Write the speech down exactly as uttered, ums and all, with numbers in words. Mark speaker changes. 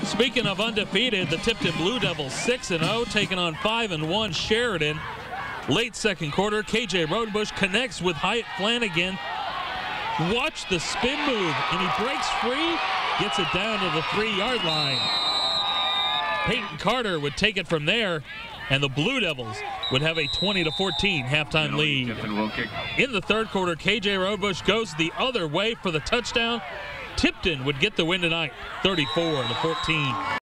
Speaker 1: Speaking of undefeated, the Tipton Blue Devils six and oh, taking on five and one Sheridan. Late second quarter, K J Rodenbush connects with Hyatt Flanagan. Watch the spin move, and he breaks free, gets it down to the three-yard line. Peyton Carter would take it from there, and the Blue Devils would have a twenty to fourteen halftime lead. In the third quarter, K J Rodenbush goes the other way for the touchdown. Tipton would get the win tonight, thirty-four to fourteen.